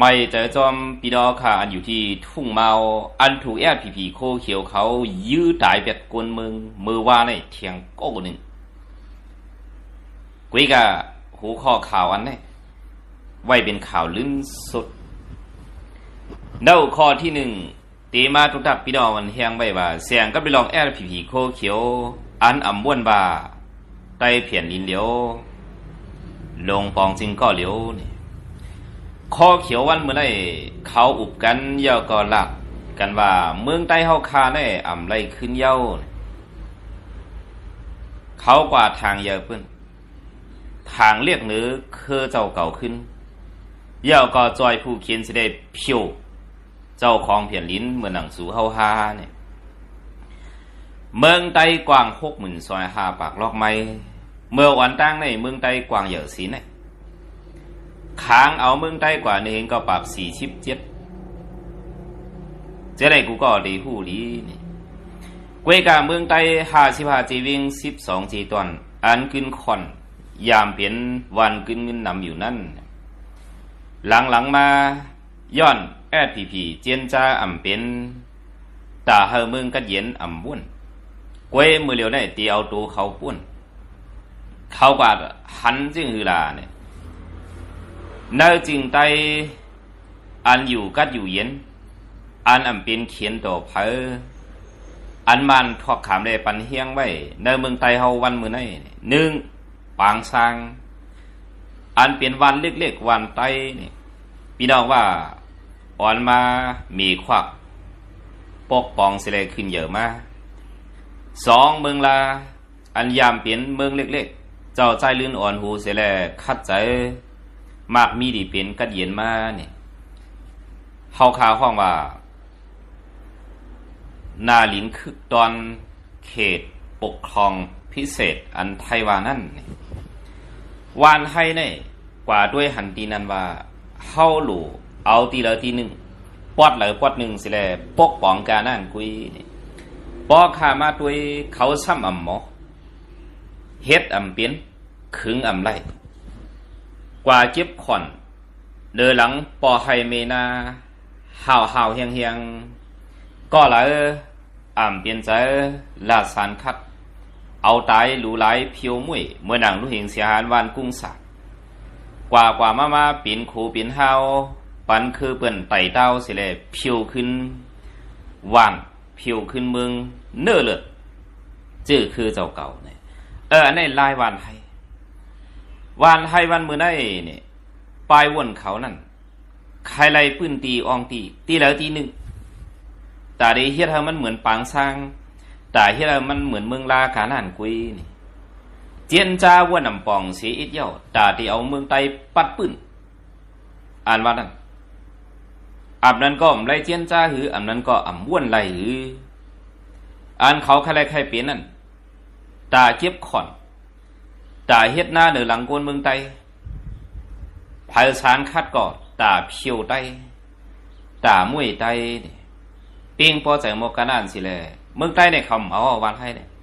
ไม่เจอจอมปีดอค่ะอันอยู่ที่ทุ่งเมาอันถูกแอดผีโคเขียวเขายื้อตายแบบกวนมือว่าในเทียงโก้หนึ่งกุยกะหูข้อข่าวอันนี้ไว้เป็นข่าวลื่นสุดเน่าข้อที่หนึ่งตีมาตุตับปีดอมันเฮียงไว้ว่าเสียงก็ไปลองแอดผีโคเขียวอันอ่ำบ้วนบาไตเพียนลินเหลียวลงปองจริงก็เหลียวนี่ข้อเขียววันเมื่อไรเขาอุบกันเย่าก็หลักกันว่าเมืองใต้เฮาคาได้อ่ำไรขึ้นเย่าเขากว่าทางเยอะเพิ่นทางเรียกเนื้อคือเจ้าเก่าขึ้นเย่าก็จอยผู้เขียนสิได้พิวเจ้าของเพียนลิ้นเมื่อหนังสู่เฮาฮาเนี่ยเมืองใต้กว้าง60,000 ปากลอกไม้เมื่อวันตั้งในเมืองใต้กว้างเยอะสีเนี่ยค้างเอาเมืองใต้กว่านี่เองก็ปรับ47เจ้าไหนกูก็ดีหูดีนี่กวยกาเมืองใต้55จีวิ่ง12จีตอนอันกึนคอนยามเปลี่ยนวันกึนเงินนำอยู่นั่นหลังมาย้อนแอดพีเจียนจ้าอ่ำเป็นตาเฮอเมืองกัดเย็นอ่ำบุ่นกวยมือเหลียวได้ตีเอาตัวเขาปุ้นเขากว่าหันจึงฮือลาเนี่ยเนื้อจริงไตอันอยู่กัดอยู่เย็นอันอ่ำเป็นเขียนต่อเพออันมันทอกขามได้ปันเฮียงไว้เนื้อเมืองไตเฮาวันมือไหนหนึ่งปางซางอันเป็นวันเล็กๆวันไตนี่พี่น้องว่าอ่อนมามีควักปกป้องเสลขึ้นเยอะมากสองเมืองลาอันยามเปลี่ยนเมืองเล็กๆเจ้าใจลื่นอ่อนหูเสลคัดใจมากมีดีเป็นกัดเย็นมาเนี่ยเฮาข่าวห้องว่านาลินคึกตอนเขตปกครองพิเศษอันไทวานั่นวานให้เนี่ยกว่าด้วยหันตีนันว่าเฮาหลู่เอาตีละทีหนึ่งปอดเลยปอดหนึ่งสิแลปกป้องการนั่นกุยนี่ปอขามาด้วยเขาซ้ำอ่ำหมอเฮ็ดอ่ำเปลี่ยนขึงอ่ำไรกว่าเจ็บขอนเดินหลังปอไฮเมนาห่าวเฮียงก็เลยอ่ำเปลี่ยนใจลาสานคัดเอาตายหลูไหลเพียวมุ่ยเมื่อหนังลูกหิงเสียหารวานกุ้งสักกว่ามาปีนขูปีนห่าวปันคือเปิ่นไต่เต้าสิเลยเพียวขึ้นวานเพียวขึ้นเมืองเนื้อเลือดจื้อคือเจ้าเก่าเนี่ยอันนี้ลายวานให้วันมือได้เนี่ยปลายวนเขานั่นใครไล่ปืนตีอองตีแล้วตีหนึ่งแต่ได้เฮ็ดให้มันเหมือนปางสร้างแต่เฮ็ดให้มันเหมือนเมืองลาการนั่นกุยนี่เจียนจ้าวนนำปองเสียอิดเย่าแต่ที่เอาเมืองไตปัดปืนอ่านว่านั่นอับนั้นก็ไล่เจียนจ้าหืออับนั้นก็อ่ำวนไล่หืออ่านเขาใครเปลี่ยนนั่นตาเก็บขอนตาเฮ็ดหน้าเดือหลังกวนเมืองไตภายสารคัดก่อตาเพียวไตตามวยไตเปียงพอใจมกันนั่นสิแลเมืองไตในคำเอาวันให้เนี่ย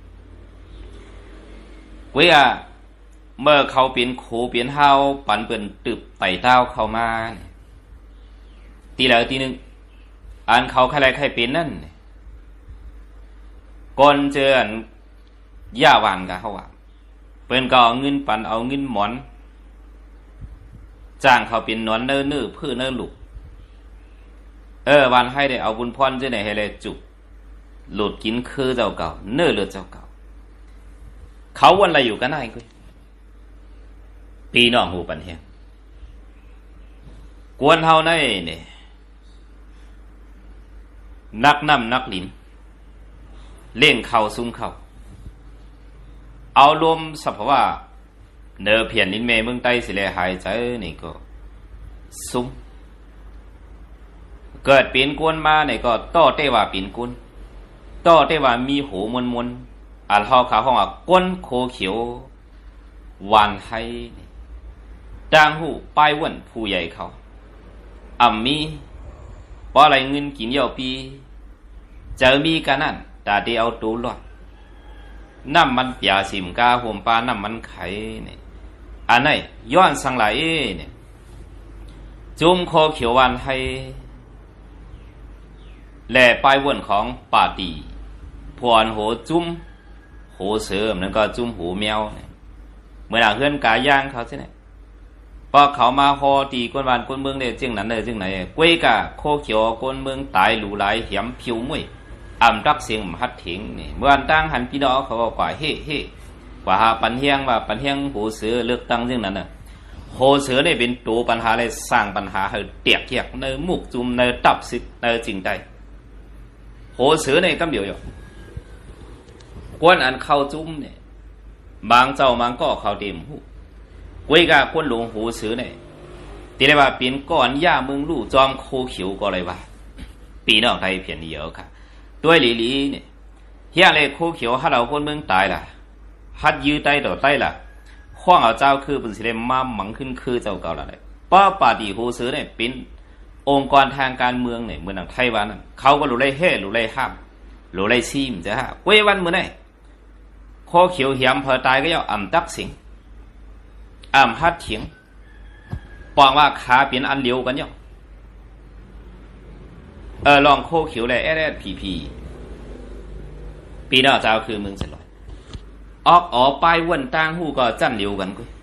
เว้ยเมื่อเขาเปลี่ยนโขเปลี่ยนเฮาปันเปิ่นตึบไต่เต้าเข้ามาตีแล้วตีหนึ่งอ่านเขาใครเปลี่ยนนั่นก่อนเจออันย่าวานกับเขาว่าเปิ้นก็เอาเงินปันเอาเงินหมอนจ้างเขาเป็นนอนเนื้อเพื่อเนื้อลูกวันให้ได้เอาบุญพรเจ้าไหนให้เลยจุกหลุดกินคือเจ้าเก่าเนื้อเลือดเจ้าเก่าเขาวันอะไรอยู่กันไหนกุยปีน้องหูปันเฮียกวนเฮาในเนี่ยนักน้ำนักลินเล่งเข่าซุ้มเข่าเอารวมสัพว่าเนื้อเพียนลิ้นเมย์เมืองใต้สิเลหายใจนี่ก็ซุ้มเกิดปีนกวนมาเนี่ยก็ต่อเตว่าปีนกวนต่อเตว่ามีหูมนอันเฮาขาห้องก้นโคเขียววันให้จ้างหูป้ายวนผู้ใหญ่เขามีเพราะอะไรเงินกินเยาปีเจอมีกันนั่นแต่เดียวตัวรอดน้ำมันเปียสิมกาห่มปลาน้ำมันไข่เนี่ยอันไหนย้อนสังหลายเนี่ยจุ่มโคเขียววันให้แหล่ปลายวนของป่าตีพวนโหจุ่มโหเสือนั่นก็จุ่มหูแมวเมื่อหนังเฮือนกาย่างเขาใช่ไหมพอเขามาฮอตีก้นวานก้นเมืองเนี่ยจึงนั้นเลยจึงไหนกวยกะโคเขียวก้นเมืองตายหลูหลายเหี่ยมผิวมุ้ยอ่ำรักเสียงหัดถิงนี่เมื่อวันตั้งหันพี่น้องเขาก็กว่าเฮ่กว่าหาปันเฮียงว่าปันเฮียงหูเสือเลือกตั้งจึงนั้นน่ะโหเสือเนี่ยเป็นตัวปัญหาเลยสร้างปัญหาให้เตียกเกียกในมุกจุ่มในตับสิในจริงใจโหเสือเนี่ยก็เดียวอยู่กวนอันเข้าจุ่มเนี่ยบางเจ้าบางก็เข้าเต็มหูกวยกะกวนหลวงหูเสือเนี่ยที่เรียกว่าเป็นก้อนหญ้าเมืองลู่จอมโคเขียวก็เลยว่าปีนอกไทยเพียงเดียวค่ะด้วยหลีเนี่ยเฮียเลยโคเขียวฮัดเอาคนเมืองตายล่ะฮัดยื้อไตต่อไตล่ะข้องเอาเจ้าคือเป็นสิเดมาหมังขึ้นคือเจ้าเก่าละเลยป้าป่าตีโหเสือเนี่ยเป็นองค์กรทางการเมืองเนี่ยเมืองไทยวันนั้นเขาก็รู้ไล่เฮ่รู้ไล่ห้ามรู้ไล่ซีมจะฮะเว้ยวันเมื่อไหร่โคเขียวเหี่ยมพอตายก็ย่ออ่ำตักสิงอ่ำฮัดเถียงปองว่าขาเปลี่ยนอันเลี้ยวกันย่อลองโคเขียวเลยพีปีหน้าเจ้าคือเมืองเสร็จเลยออกไปวนต่างหูก็จั่นเลี้ยวกันกุ้ย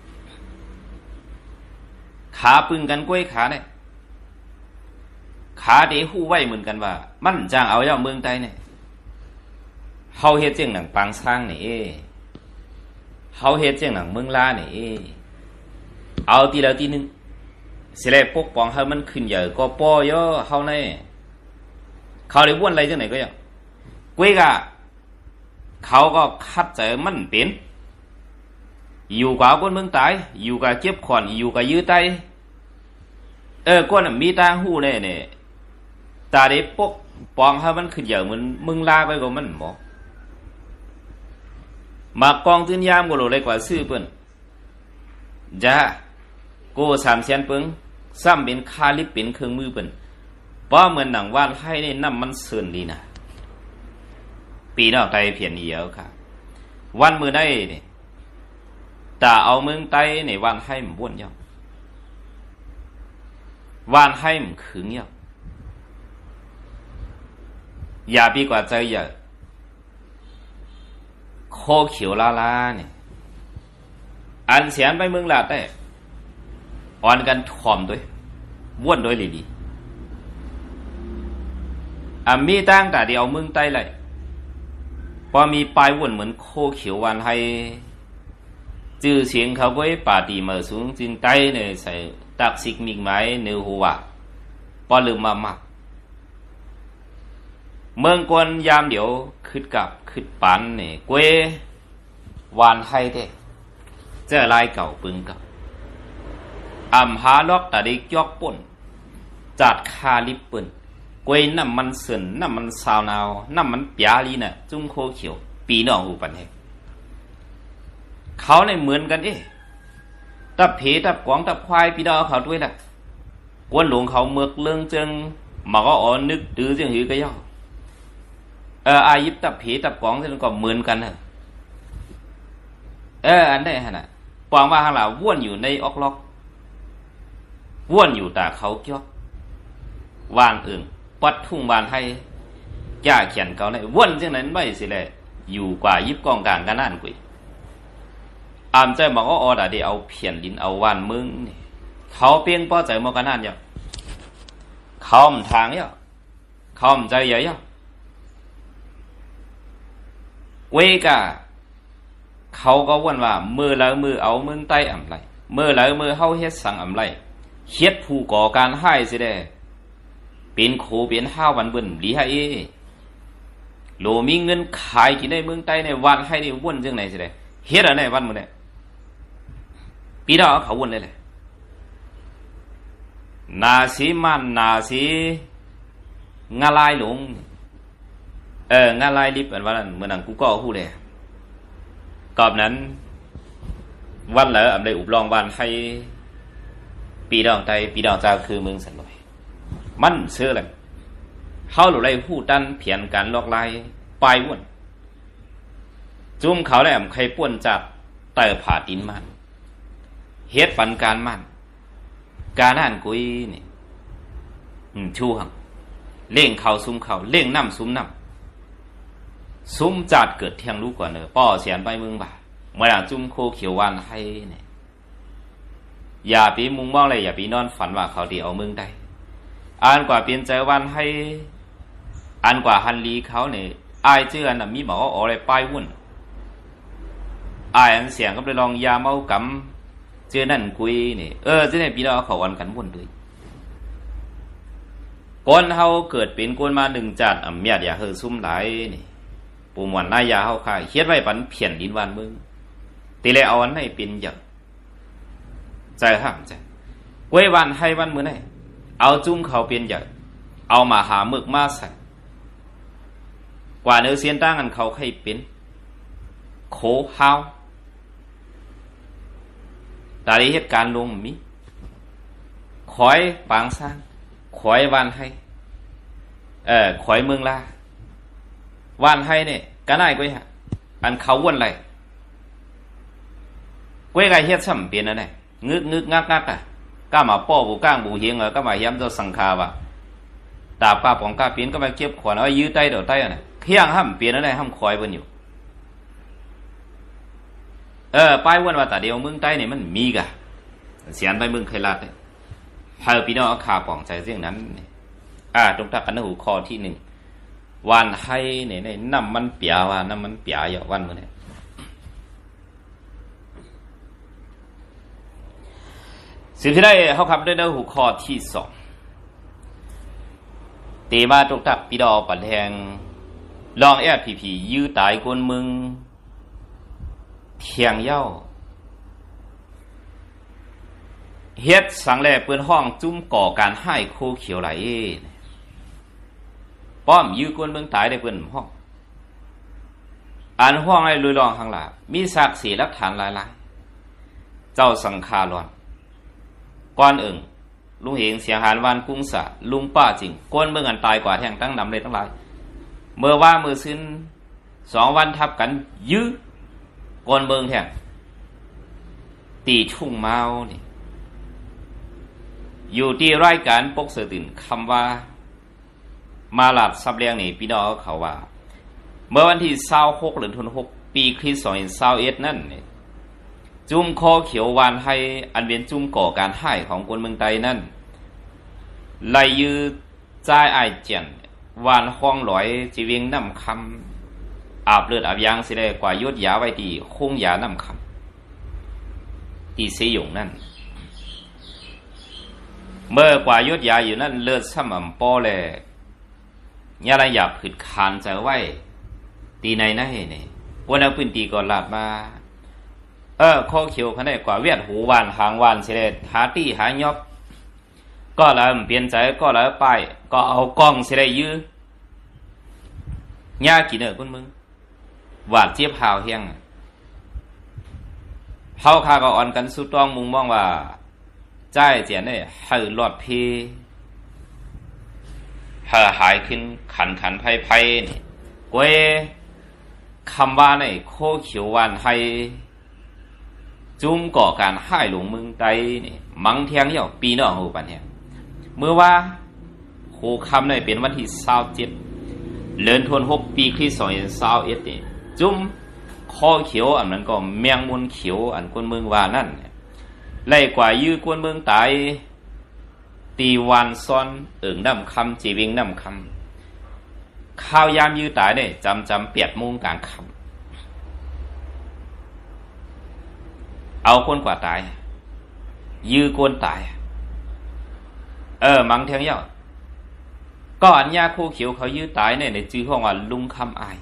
ขาปึงกันกุ้ยขาเนี่ยขาเดหูไว้เหมือนกันว่ามันจางเอาเจ้าเมืองไทยเนี่ยเฮาเฮ็ดเจียงหนังปางช้างนี่เฮาเฮ็ดเจียงหนังเมืองลานี่เอาทีละทีนึงสิเลยปกป้องให้มันขึ้นใหญ่ก็ป้อยอเฮาเนี่ยเขาเลยวนอะไรจังไหนก็อย่างกุ้ยกะเขาก็คัดใจมันเป็นอยู่กับคนเมืองตายอยู่กับเจ็บขอนอยู่กับยื้อไตคนมีตาหูเนี่ยตาเด็กปกป้องให้มันขึ้นใหญ่เหมือนมึงลาไปก็มันหมอมากองตื้นยามก็โหลเลยกว่าซื้อเปิ้นจ้าโก้300,000เปิ้งซ้ำเป็นคาลิปเป็นเครื่องมือเปิ้นเพราะเหมือนหนังว่านให้ในน้ำมันเสื่นดีนะปีนอกไตเพียนเดียวค่ะวันมือได้เนี่ยแต่เอาเมืองไตในวันให้มันบ้วนย่อวันให้มันขึงย่ออย่าปีกว่าใจอย่าโคเขียวลาเนี่ยอันเสียนไปเมืองลาแต่อ่อนกันถ่อมด้วยบ้วนด้วยดีมีตั้งแต่เดียวเมืองไตเลยพอมีปลายวนเหมือนโคเขียววันให้จื่อเสียงเขาไว้ป่าตีมาสูงจึงไตเนี่ยใส่ตักสิกมิกไม้เนื้อหัวพอลืมมากเมืองกวนยามเดี๋ยวขึ้นกับขึ้นปันเนี่ยกวยวันให้เด้เจอลายเก่าปึงกับหาล็อกแต่ได้ยอกป่นจัดคาลิปปืนกวยน้ำมันเสือนน้ำมันสาวนาวน้ำมันปยาลีน่ะจุ้มโคเขียวปีนองหูปันเฮเขาในเหมือนกันตับเพตับกวางตับควายปีดาวเขาด้วยล่ะกวนหลวงเขาเมือกเรื่องจึงมาก็อ่อนนึกตื้อจึงหือก็ย่ออายิบตับเพตับกวางซึ่งก็เหมือนกันอันได้ฮะน่ะปองว่าหางหล่าว่วนอยู่ในออกล็อกว่วนอยู่แต่เขาเกี่ยววานอื่นปัดทุ่งบานให้ย่าเขียนเขาในว่นจังนั้นไม่สิเลยอยู่กว่ายิบกองกลางกันนั่นกุยใจบอกว่าอดาเดี๋ยวเอาเพียนลิ้นเอาวานมึงนี่เขาเพียงป้อใจมอกันนั่นเยอะเขามทางเยอะเขามใจใหญ่เยอะเวกาเขาก็ว่นว่ามือแล้วมือเอามึงไตอะไรมือแล้วมือเฮาเฮ็ดสั่งอะไรเฮ็ดผู้ก่อการให้สิได้เป็นโคเป็นห้าววันเบิ่นหลีให้โลมีเงินขายกินในเมืองใต้ในวันให้ในวนจังไหนสิได้เฮ็ดอะไรวันมื้อนี้ปีดาวเขาวนเลยนาสีมันนาสีงาลายหลงงาลายลิบอันว่านั้นเมื่อนั้นกูก็ฮู้เลยกอบนั้นวันแล้วได้อุบลองวันให้ปีดาวใต้ปีดาวเจ้าคือเมืองสันลอยมันเชื่อเลยเขาหลุดไล่ผู้ดันเพียนการลอกลายปลายวนจุ่มเขาแหลมใครป้วนจับเตอผ่าดินมันเฮ็ดปันการมันการนั่นกุยนี่ชูหังเล่งเขาซุ้มเขาเล่งน้ำซุ้มน้ำซุ้มจัดเกิดเทียงรู้กว่าเนอะป้อเสียนไปมึงบ่าเมื่อหลังจุ้มโคเขียววันให้เนี่ยอย่าปีมุงมองเลยอย่าปีนอนฝันว่าเขาดีเอามึงได้อ่านกว่าเปลี่ยนใจวันให้อ่านกว่าฮันลีเขาเนี่ยอายเจือน่ะมีหมออะไรป้ายวุ่นอายอันเสียงก็ไปลองยาเมากำเจือนั่นกุยนี่จะได้ปีนอนเขาวันกันวุ่นด้วยก้นเฮาเกิดเป็นก้นมาหนึ่งจัดเมียดอย่าเฮอซุ่มไหลนี่ปูมวนนายยาเฮาค่ายเฮ็ดไว้ปันเพียนดินวันมึงตีเลยเอาอันให้เป็นอย่างใจห้ามใจกวยวันให้วันมื้อไหนเอาจุ้มเขาเป็นอย่างเอามาหาหมึกมาใส่กว่าเนื้อเสียนตั้งกันเขาให้เป็นโคฮาวตาดีเหตุการณ์ลงมีขอยปางสร้างขอยวันให้ขอยเมืองลาวันให้เนี่ยก็ได้กวยฮะอันเขาวนไรกวยไก่เฮ็ดซ้ำเปลี่ยนอะไรงึกงักอ่ะก้ามาป้อบูก้างบูเฮียงก็มาย้ำเจ้าสังขาวะดาบก้าปองก้าเปลี่ยนก็มาเก็บขวานเอายื้อใต้เดี๋ยวใต้อ่ะเที่ยงห้ามเปลี่ยนอะไรห้ามคอยบนอยู่ป้ายวนว่าแต่เดียวมึงใต้เนี่ยมันมีกะเสียนไปมึงเคยลาดเลยเฮาพี่น้องขาปองใจเรื่องนั้นตรงตักกันหูคอที่หนึ่งวันให้เนี่ยน้ำมันเปียว่าน้ำมันเปียอยู่วันมื้อเนี่ยสิ่งที่ได้เขาคำได้หูคอที่สองตีมาตรงตักพี่ดอปันแทงลองผียื้อตายคนมึงเทียงเย้าเฮ็ดสังแลเปื้อนห้องจุ้มก่อการให้โคเขียวไหลป้อมยื้อกวนเมืองตายได้เปื้อนห้องอ่านห้องให้ลุยลองข้างหลังมีศักดิ์ศรีหลักฐานหลายๆเจ้าสังคารอนก้อนลุงเหงเสียหานวานกุ้งสะลุงป้าจริงกวนเมืองอันตายกว่าแท่งตั้งนำเลยทั้งหลายเมื่อว่ามือซึ้น2 วันทับกันยื้อกวนเมืองแท่งตีชุ่งเมานี่อยู่ที่รายการปกเสือตื่นคำว่ามาหลัดซับเลียงนี่พี่น้องเขาว่าเมื่อวันที่26 เดือนธันวาคมปีคริสต์2021นั่นนี่จุ้มคอเขียววานให้อันเป็นจุ้มก่อการให้ของคนเมืองไทยนั่นไล่ยื้อจ่ายไอเจียนวานห้องลอยจีเวียงน้ำคำอาบเลือดอาบยางสิได้กว่ายุดยาไว้ดีคงยาน้ำคำตีเสียอยู่นั่นเมื่อกว่ายุดยาอยู่นั่นเลือดซ้ำปอเลยยาอะไรหยาบผิดคานใจไว้ตีในนั่นนี่วันนั้นพื้นตีก่อนหลับมาข้อเขียวเขาได้กว่าเวียดหูวานหางวานสิได้หาตี้หายอกก็แล้วเปลี่ยนใจก็แล้วไปก็เอากล้องสิได้ยื้อย่ากินคุณมึงหวาดเจี๊ยบหาวเฮียงเฮาคาก็อ่อนกันสุดต้องมุงมองว่าใจเจียนเนี่ยให้หลอดพีหายขึ้นขันไพ่นี่กวยคำว่าในโคเขียววานให้จุ้มก่อการให้หลวงมึงไตนี่มังเทียงเหี่ยวปีนอหูปันเนี่ยเมื่อว่าโคคำในเป็นวันที่27 เดือนธันวาคมปีคริสต์2021นี่จุ้มข้อเขียวอันนั้นก็แมงมุนเขียวอันคนเมืองว่านั่นไล่กว่ายื้อกวนเมืองตายตีวันซ้อนน้ำคำจีวิงน้ำคำข้าวยามยื้อตายเนี่ยจำ8 โมงกลางค่ำเอาคนกว่าตายยื้อกวนตายมังเทียงเย้าก็อันยาคู่เขียวเขายื้อตายเนี่ยในชื่อห้องว่าลุงคำอาย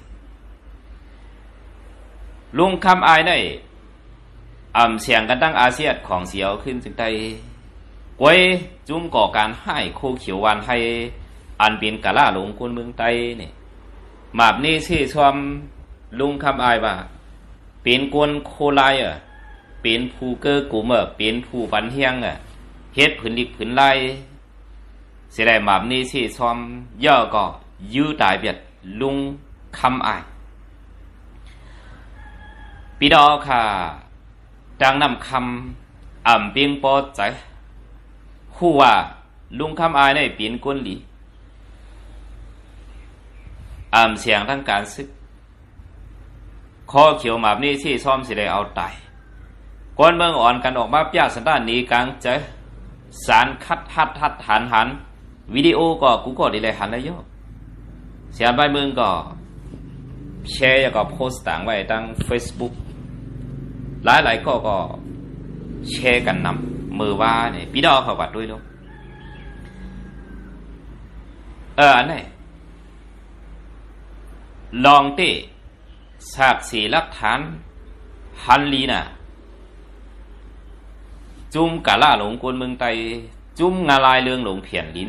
ลุงคำอายได้เสียงกันตั้งอาเซียนของเสียวขึ้นจึงได้กวยจุ้มก่อการให้คู่เขียววันให้อันเป็นกะล่าหลงคนเมืองไต้เนี่ยมาบนี้ชื่อชมลุงคำอายว่าเป็นกวนโคไลเป็นผู้เกอกลุ่มเป็นผู้ปันเฮียงเฮ็ดผืนดิบผืนไล่เสียดายมาบนี้ชื่อชมย่อก็ยื้อตายเบียดลุงคำอายปีดอค่ะดังนำคำเปียงปอใจคู่ว่าลุงคำอายในเปลี่ยนก้นหลีเสียงทั้งการซึกข้อเขียวหมาบนี่ที่ซ่อมสิได้เอาตายก้นเมืองอ่อนกันออกมาปยาสันดานนี้กลางใจสารคัดทัดหันวิดีโอก็กูก็ได้เลยหันแล้วโยเสียงใบเมืองก็แชร์ก็โพสต์ต่างไว้ตั้ง Facebook หลายก็แชร์กันนำมือว่าเนี่ยพี่ดอกเขาวัดด้วยลูกอันนี้ลองเตะสากสีหลักฐานฮันลีน่ะจุ่มกะล่าหลงกวนเมืองไตจุ่มงาลายเรืองหลงเพียนลิ้น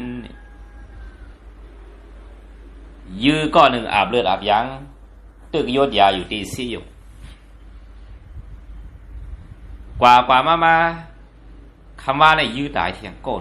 ยื้อก้อนหนึ่งอาบเลือดอาบยังตึกยศยาอยู่ตีซี่อยู่กว่ามาคำว่าในยื้อตายเทียงก้น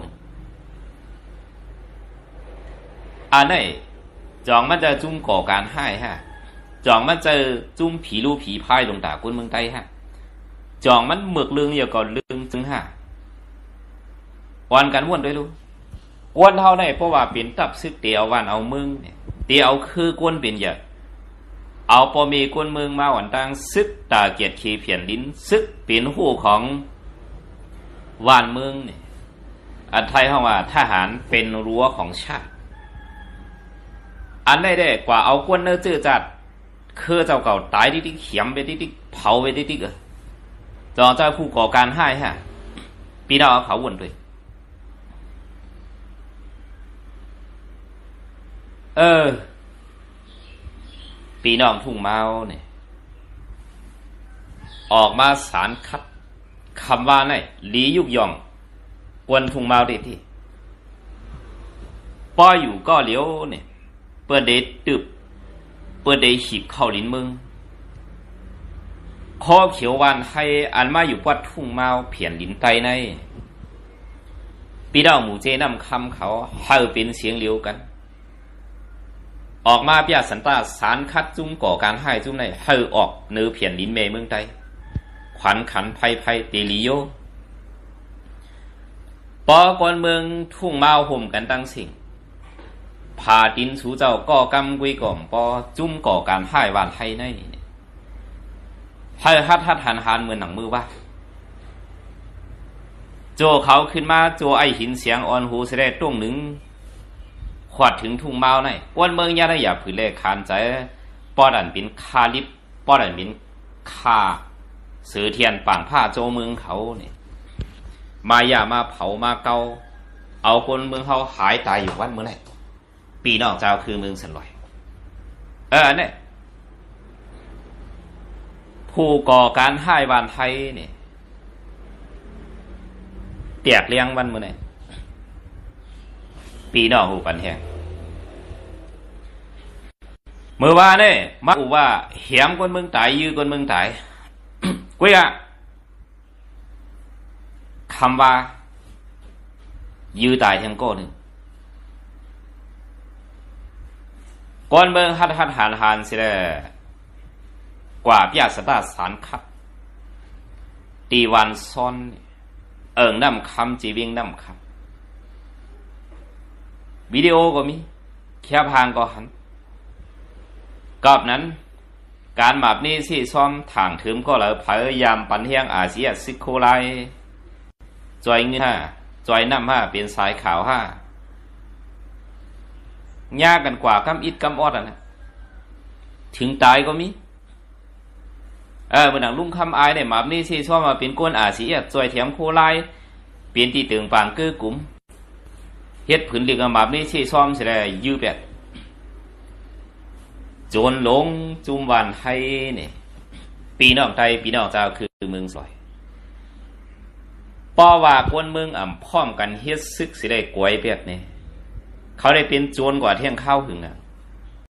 อันนี้จองมันจะจุ่มก่อการให้ฮะจองมันจะจุ่มผีรูผีพายลงตากุนเมืองไตฮะจองมันหมึกเรื่องเดียวก่อนเรื่องจึงฮะวันกันวนด้วยลูกกวนเท่าไหนเพราะว่าเป็นตับซึกเตียววันเอามึงเนี่ยเตียวคือกวนเป็นอย่างเอาปอมีกวนเมืองมาวันตั้งซึกตาเกียรติขีเพียนลิ้นซึกเป็นหูของวานเมืองเนี่ยอันไทยเขาว่าทหารเป็นรั้วของชาติอันได้กว่าเอากวนเนื้อจืดจัดคือเจ้าเก่าตายดิ๊กเขียมไปดิ๊กเผาไปดิ๊กจอเจ้าผู้ก่อการให้ฮะปีดาวเขาวนด้วยปีน้องทุ่งเมาเนี่ยออกมาสารคัดคำว่าไหนหลียุกยองกวนทุ่งเมาได้ที่ป้ออยู่ก็เลี้ยวเนี่ยเปิดเดทตึบเปิดเดทหีบเข้าลิ้นมึงข้อเขียววันให้อันมาอยู่วัดทุ่งเมาเพียนลิ้นไตในปีดาวหมูเจนำคำเขาให้เป็นเสียงเลี้ยวกันออกมาเปียสันตาสารคัดจุ้มก่อการให้จุ้มในให้ออกเนื้อเพียนลิ้นเมเมืองไตขวัญขันไพ่เตลิโยปอกอนเมืองทุ่งเมาห่มกันตั้งสิ่งพาดินสูเจ้าก่อกำกุยก่อมปอจุ้มก่อการให้วานให้ในให้ฮัดหันเหมือนหนังมือว่าโจเขาขึ้นมาโจไอหินเสียงอ่อนหูเสด็จตรงหนึ่งขวัดถึงทุ่งเมาในอ้วนเมืองยาได้อย่าผืนเลขานใจปอดันเป็นคาลิบปอดันเป็นคาเสือเทียนป่างผ้าโจเมืองเขาเนี่ยมาอย่ามาเผามาเกาเอาคนเมืองเขาหายตายอยู่วันเมื่อไหร่ปีนอกเจ้าคือเมืองสันลอยเนี่ยผู้ก่อการให้วานไทยเนี่ยเตียกเลี้ยงวันเมื่อไหร่ปีนอกหูปันแห้งเมื่อวานเนี่ยมักว่าเหี่ยมคนเมืองตายยื้อคนเมืองตายกุ้ยอะคำว่ายื้อตายทั้งก้อนหนึ่งก้อนเมืองฮัดหันสิแลกว่าพิยาสตาสารคัดตีวันซ้อนน้ำคำจีเวียงน้ำคำวิดีโอก็มีแคบหางก็หันกับนั้นการหมาบนี้ที่ซ้อมถ่างถึมก็เลยพยายามปันเฮียงอาเซียซิโคไลจอยเงินจอยน้ำเป็นสายขาวยากกันกว่ากำอิดกำออดนะถึงตายก็มีเมื่อหนังลุงคำอายเนี่ยหมาบนี้ที่ซ้อมมาเป็นก้นอาเซียจอยเถียมโคไลเปลี่ยนที่ตึงปางเกื้อกลุ่มเฮ็ดผืนเรียกหมาบนี้ที่ซ้อมเสียได้ยื้อแบบโจรหลงจุ่มวันให้เนี่ยปีนอกไทยปีนอกเจ้าคือเมืองสวยป้อว่าคนเมืองพร้อมกันเฮ็ดซึกสิได้กวยแบบนี้เขาได้เป็นโจรกว่าเที่ยงข้าวหึง